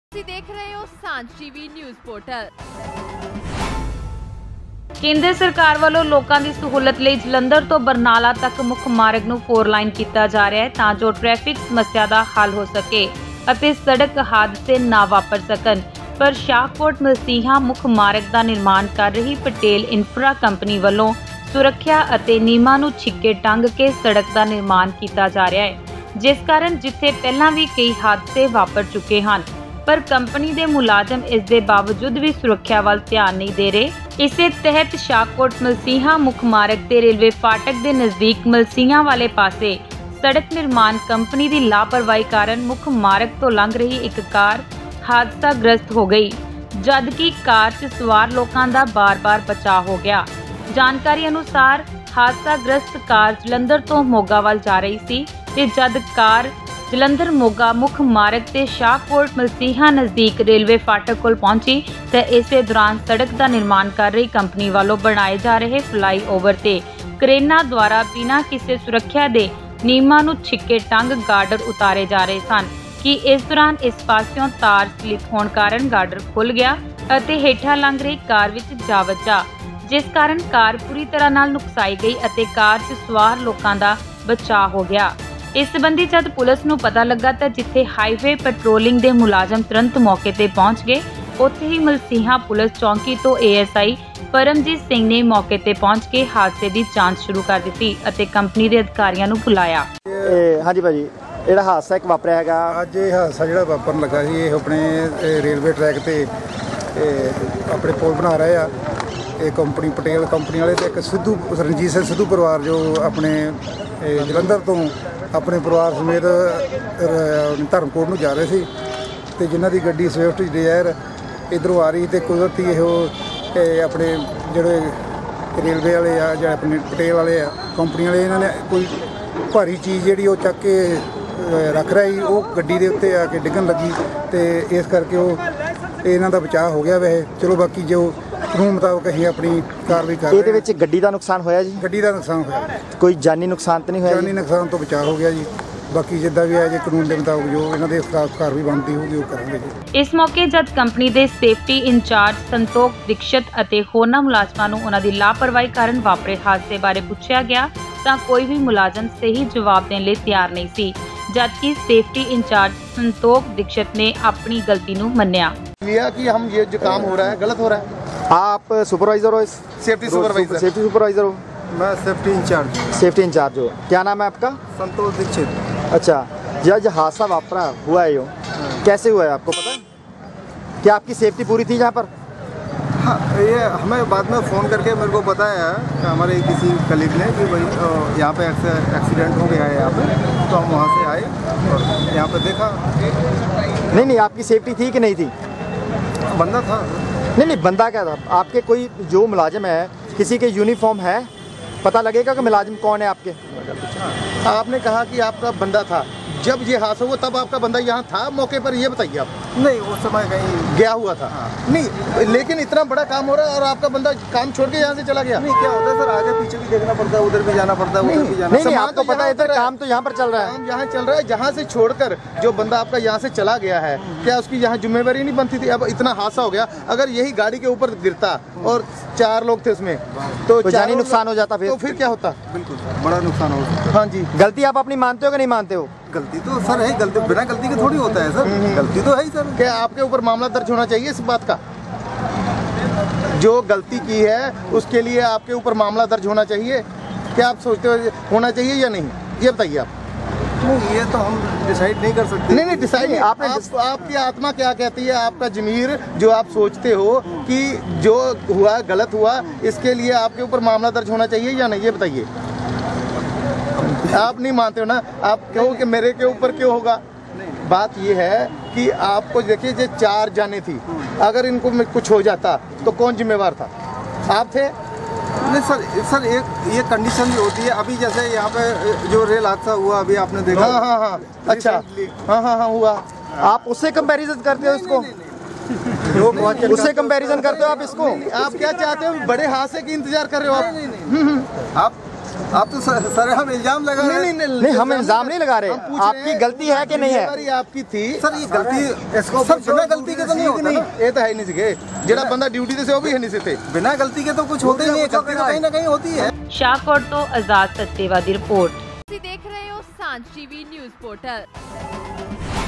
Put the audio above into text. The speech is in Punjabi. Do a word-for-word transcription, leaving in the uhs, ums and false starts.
ਤੁਸੀਂ ਦੇਖ ਰਹੇ ਹੋ ਸਾਂਝ ਟੀਵੀ ਨਿਊਜ਼ ਪੋਰਟਲ। ਕੇਂਦਰ ਸਰਕਾਰ ਵੱਲੋਂ ਲੋਕਾਂ ਦੀ ਸਹੂਲਤ ਲਈ ਜਲੰਧਰ ਤੋਂ ਬਰਨਾਲਾ ਤੱਕ ਮੁੱਖ ਮਾਰਗ ਨੂੰ ਫੋਰ ਲਾਈਨ ਕੀਤਾ ਜਾ ਰਿਹਾ ਹੈ ਤਾਂ ਜੋ ਟ੍ਰੈਫਿਕ ਸਮੱਸਿਆ ਦਾ ਹੱਲ ਹੋ ਸਕੇ ਅਤੇ ਸੜਕ ਹਾਦਸੇ ਨਾ ਵਾਪਰ ਸਕਣ। ਪਰ ਸ਼ਾਹਕੋਟ ਮਸੀਹਾ ਮੁੱਖ ਮਾਰਗ ਦਾ ਨਿਰਮਾਣ ਕਰ ਰਹੀ ਪਟੇਲ ਇਨਫਰਾ ਕੰਪਨੀ ਵੱਲੋਂ ਸੁਰੱਖਿਆ ਅਤੇ ਨਿਯਮਾਂ ਨੂੰ ਛਿੱਕੇ ਟੰਗ ਕੇ ਸੜਕ ਦਾ ਨਿਰਮਾਣ ਕੀਤਾ ਜਾ ਰਿਹਾ ਹੈ, ਜਿਸ ਕਾਰਨ ਜਿੱਥੇ ਪਹਿਲਾਂ ਵੀ ਕਈ ਹਾਦਸੇ ਵਾਪਰ ਚੁੱਕੇ ਹਨ ਪਰ ਕੰਪਨੀ ਦੇ ਮੁਲਾਜ਼ਮ ਇਸ ਦੇ ਬਾਵਜੂਦ ਵੀ ਸੁਰੱਖਿਆ ਵੱਲ ਧਿਆਨ ਨਹੀਂ ਦੇ ਰਹੇ। ਇਸੇ ਤਹਿਤ ਸ਼ਾਹਕੋਟ ਮਲਸੀਹਾਂ ਮੁੱਖ ਮਾਰਗ ਤੇ ਰੇਲਵੇ ਫਾਟਕ ਦੇ ਨਜ਼ਦੀਕ ਮਲਸੀਹਾਂ ਵਾਲੇ ਪਾਸੇ ਸੜਕ ਨਿਰਮਾਣ ਕੰਪਨੀ ਦੀ ਲਾਪਰਵਾਹੀ ਕਾਰਨ ਮੁੱਖ ਮਾਰਗ ਤੋਂ ਲੰਘ ਰਹੀ ਇੱਕ ਕਾਰ ਹਾਦਸਾਗ੍ਰਸਤ ਹੋ ਗਈ, ਜਦਕਿ ਕਾਰ 'ਚ ਸਵਾਰ ਲੋਕਾਂ ਦਾ ਬਾਰ-ਬਾਰ ਬਚਾਅ ਹੋ ਗਿਆ। ਜਾਣਕਾਰੀ ਅਨੁਸਾਰ ਹਾਦਸਾਗ੍ਰਸਤ ਕਾਰ ਜਲੰਧਰ ਤੋਂ ਮੋਗਾ ਵੱਲ ਜਾ ਰਹੀ ਸੀ ਤੇ ਜਦ ਕਾਰ ਜਲੰਧਰ ਮੋਗਾ ਮੁੱਖ ਮਾਰਗ ਤੇ ਸ਼ਾਹਕੋਟ ਮਲਸੀਹਾਂ ਨਜ਼ਦੀਕ ਰੇਲਵੇ ਫਾਟਕ ਕੋਲ ਪਹੁੰਚੀ ਤਾਂ ਇਸੇ ਦੌਰਾਨ ਸੜਕ ਦਾ ਨਿਰਮਾਣ ਕਰ ਰਹੀ ਕੰਪਨੀ ਵੱਲੋਂ ਬਣਾਏ ਜਾ ਰਹੇ ਫਲਾਈਓਵਰ ਤੇ ਕਰੇਨਾਂ ਦੁਆਰਾ ਬਿਨਾਂ ਕਿਸੇ ਸੁਰੱਖਿਆ ਦੇ ਨਿਯਮਾਂ ਨੂੰ ਛਿੱਕੇ ਟੰਗ ਗਾਰਡਰ ਉਤਾਰੇ ਜਾ ਰਹੇ ਸਨ ਕਿ ਇਸ ਦੌਰਾਨ ਇਸ ਪਾਸਿਓਂ ਤਾਰ ਸਲਿਪ ਹੋਣ ਕਾਰਨ ਗਾਰਡਰ ਖੁੱਲ ਗਿਆ ਅਤੇ ਹੇਠਾਂ ਲੰਘ ਰਹੀ ਕਾਰ ਵਿੱਚ ਜਾ ਵੱਜਾ, ਜਿਸ ਕਾਰਨ ਕਾਰ ਪੂਰੀ ਤਰ੍ਹਾਂ ਨਾਲ ਨੁਕਸਾਈ ਗਈ ਅਤੇ ਕਾਰ 'ਚ ਸਵਾਰ ਲੋਕਾਂ ਦਾ ਬਚਾਅ ਹੋ ਗਿਆ। ਇਸ ਸੰਬੰਧੀ ਜਦ ਪੁਲਿਸ ਨੂੰ ਪਤਾ ਲੱਗਾ ਤਾਂ ਜਿੱਥੇ ਹਾਈਵੇ ਪੈਟਰੋਲਿੰਗ ਦੇ ਮੁਲਾਜ਼ਮ ਤੁਰੰਤ ਮੌਕੇ ਤੇ ਪਹੁੰਚ ਗਏ, ਉੱਥੇ ਹੀ ਮਲਸੀਹਾਂ ਪੁਲਿਸ ਚੌਂਕੀ ਤੋਂ A S I Paramjit Singh ਨੇ ਮੌਕੇ ਤੇ ਪਹੁੰਚ ਕੇ ਹਾਦਸੇ ਦੀ ਜਾਂਚ ਸ਼ੁਰੂ ਕਰ ਦਿੱਤੀ ਅਤੇ ਕੰਪਨੀ ਦੇ ਅਧਿਕਾਰੀਆਂ ਨੂੰ ਬੁਲਾਇਆ। ਹਾਂਜੀ ਭਾਜੀ, ਜਿਹੜਾ ਹਾਦਸਾ ਇੱਕ ਵਾਪਰਿਆ ਹੈਗਾ ਅੱਜ ਇਹ ਹਾਦਸਾ ਜਿਹੜਾ ਵਾਪਰਨ ਲੱਗਾ ਸੀ, ਇਹ ਆਪਣੇ ਰੇਲਵੇ ਟਰੈਕ ਤੇ ਆਪਣੇ ਪੁਲ ਬਣਾ ਰਹੇ ਆ ਇਹ ਕੰਪਨੀ ਪਟੇਲ ਕੰਪਨੀ ਵਾਲੇ ਤੇ ਇੱਕ ਸਿੱਧੂ ਰਣਜੀਤ ਸਿੰਘ ਸਿੱਧੂ ਪਰਿਵਾਰ ਜੋ ਆਪਣੇ ਜਲੰਧਰ ਤੋਂ ਆਪਣੇ ਪਰਿਵਾਰ ਸਮੇਤ ਧਰਮਕੋਟ ਨੂੰ ਜਾ ਰਹੇ ਸੀ ਤੇ ਜਿਨ੍ਹਾਂ ਦੀ ਗੱਡੀ ਸਵਿਫਟ ਡਿਜ਼ਾਇਰ ਇੱਧਰੋਂ ਆ ਰਹੀ ਤੇ ਕੁਦਰਤੀ ਇਹ ਆਪਣੇ ਜਿਹੜੇ ਰੇਲਵੇ ਵਾਲੇ ਆ ਜਾਂ ਆਪਣੇ ਪਟੇਲ ਵਾਲੇ ਆ ਕੰਪਨੀ ਵਾਲੇ, ਇਹਨਾਂ ਨੇ ਕੋਈ ਭਾਰੀ ਚੀਜ਼ ਜਿਹੜੀ ਉਹ ਚੱਕ ਕੇ ਰੱਖ ਰਹੀ ਉਹ ਗੱਡੀ ਦੇ ਉੱਤੇ ਆ ਕੇ ਡਿੱਗਣ ਲੱਗੀ ਤੇ ਇਸ ਕਰਕੇ ਉਹ ਇਹਨਾਂ ਦਾ ਬਚਾਅ ਹੋ ਗਿਆ। ਵੈਸੇ ਚਲੋ ਬਾਕੀ ਜੋ ਕਾਨੂੰਨ ਮੁਤਾਬਕ ਅਸੀਂ ਆਪਣੀ ਕਾਰਵਾਈ ਕਰ ਰਹੇ ਹਾਂ। ਇਹਦੇ ਵਿੱਚ ਗੱਡੀ ਦਾ ਨੁਕਸਾਨ ਹੋਇਆ ਜੀ? ਗੱਡੀ ਦਾ ਨੁਕਸਾਨ ਹੋਇਆ, ਕੋਈ ਜਾਨੀ ਨੁਕਸਾਨ ਤਾਂ ਨਹੀਂ ਹੋਇਆ? ਜਾਨੀ ਨੁਕਸਾਨ ਤੋਂ ਬਚਾਅ ਹੋ ਗਿਆ ਜੀ। ਬਾਕੀ ਜਿੱਦਾਂ ਵੀ ਹੈ ਜੇ ਕਾਨੂੰਨ ਦੇ ਮੁਤਾਬਕ ਜੋ ਇਹਨਾਂ ਦੇ ਖਿਲਾਫ ਕਾਰਵਾਈ ਬਣਦੀ ਹੋਊਗੀ ਉਹ ਕਰਾਂਗੇ ਜੀ। ਇਸ ਮੌਕੇ ਜਦ ਕੰਪਨੀ ਦੇ ਸੇਫਟੀ ਇੰਚਾਰਜ ਸੰਤੋਖ ਦੀਕਸ਼ਤ ਅਤੇ ਹੋਰਨਾਂ ਮੁਲਾਜ਼ਮਾਂ ਨੂੰ ਉਹਨਾਂ ਦੀ ਲਾਪਰਵਾਹੀ ਕਾਰਨ ਵਾਪਰੇ ਹਾਦਸੇ ਬਾਰੇ ਪੁੱਛਿਆ ਗਿਆ ਤਾਂ ਕੋਈ ਵੀ ਮੁਲਾਜ਼ਮ ਸਹੀ ਜਵਾਬ ਦੇਣ ਲਈ ਤਿਆਰ ਨਹੀਂ ਸੀ, जबकि सेफ्टी इंचार्ज संतोख दीक्षित ने अपनी गलती नु मन्या लिया कि हम ये जो काम हो रहा है गलत हो रहा है। आप सुपरवाइजर हो? इस सेफ्टी सुपरवाइजर सेफ्टी सुपरवाइजर हो? मैं सेफ्टी इंचार्ज सेफ्टी इंचार्ज हो। क्या नाम है आपका? संतोष दीक्षित। अच्छा, जब हादसा वापरा हुआ है यो कैसे हुआ है आपको पता है? क्या आपकी सेफ्टी पूरी थी यहाँ पर? हाँ, ये हमें बाद में फ़ोन करके मेरे को बताया हमारे किसी कलीग ने कि भाई यहाँ पे एक्सीडेंट हो गया है यहाँ पे, तो हम वहाँ से आए और यहाँ पे देखा। नहीं नहीं, आपकी सेफ्टी थी कि नहीं थी? बंदा था। नहीं नहीं, बंदा क्या था? आपके कोई जो मुलाजिम है किसी के यूनिफॉर्म है, पता लगेगा कि मुलाजिम कौन है आपके? आपने कहा कि आपका बंदा था, जब ये हादसा हुआ तब आपका बंदा यहाँ था मौके पर, ये बताइए आप। नहीं, उस समय कहीं गया हुआ था। हाँ। नहीं, लेकिन इतना बड़ा काम हो रहा है और आपका बंदा काम छोड़ के यहाँ से चला गया। नहीं, क्या होता है सर, आगे पीछे भी देखना पड़ता है, उधर भी जाना पड़ता है, उधर भी जाना। नहीं नहीं, आपको पता है इधर काम तो यहाँ पर चल रहा है। काम यहाँ चल रहा है, जहाँ से छोड़कर जो बंदा आपका यहाँ से चला गया है, क्या उसकी यहाँ जिम्मेवारी नहीं बनती थी? अब इतना हादसा हो गया, अगर यही गाड़ी के ऊपर गिरता और चार लोग थे उसमें तो जानी नुकसान हो जाता, तो फिर क्या होता? बिल्कुल बड़ा नुकसान हो सकता। हाँ जी। गलती आप अपनी मानते हो कि नहीं मानते हो? गलती तो सर है, गलती बिना गलती के थोड़ी होता है सर, गलती तो है ही सर। क्या आपके ऊपर मामला दर्ज होना चाहिए इस बात का? जो गलती की है उसके लिए आपके ऊपर मामला दर्ज होना चाहिए, क्या आप सोचते हो होना चाहिए या नहीं, ये बताइए आप। नहीं, ये तो हम डिसाइड नहीं कर सकते। नहीं नहीं, डिसाइड नहीं, आपने आप, आपकी आत्मा क्या कहती है, आपका जमीर जो आप सोचते हो कि जो हुआ गलत हुआ, इसके लिए आपके ऊपर मामला दर्ज होना चाहिए या नहीं, ये बताइए। आप नहीं मानते हो ना, आप कहो कि मेरे के ऊपर क्यों होगा? बात ये है कि आपको देखिए जो चार जाने थी, अगर इनको कुछ हो जाता तो कौन जिम्मेवार था? आप थे? नहीं सर, सर एक ये कंडीशन भी होती है। अभी जैसे यहाँ पे जो रेल हादसा हुआ अभी आपने देखा। हाँ हाँ हाँ, अच्छा, हाँ हाँ हाँ हुआ। आप उससे कंपैरिजन करते हो इसको? उससे कंपैरिजन करते हो आप इसको? आप क्या चाहते हो, बड़े हादसे की इंतजार कर रहे हो आप? आप आप तो सर, सर हम इल्जाम लगा रहे हैं। नहीं, नहीं, नहीं, हम इल्जाम नहीं लगा रहे। हम पूछ रहे आपकी हैं, गलती है कि नहीं है? जिम्मेवारी आपकी थी सर ये गलती इसको सर बिना गलती के तो नहीं होता ना। ये तो है नहीं सीखे जेड़ा बंदा ड्यूटी ते से वो भी है नहीं सीखे। बिना गलती के तो कुछ होते ही नहीं है, गलती तो कहीं ना कहीं होती है। ਸ਼ਾਹਕੋਟ ਤੋਂ ਆਜ਼ਾਦ ਸੱਚੇਵਾ ਦੀ ਰਿਪੋर्ट। ਤੁਸੀਂ ਦੇਖ ਰਹੇ ਹੋ ਸਾਂਝ ਟੀਵੀ ਨਿਊਜ਼ ਪੋਰਟਲ।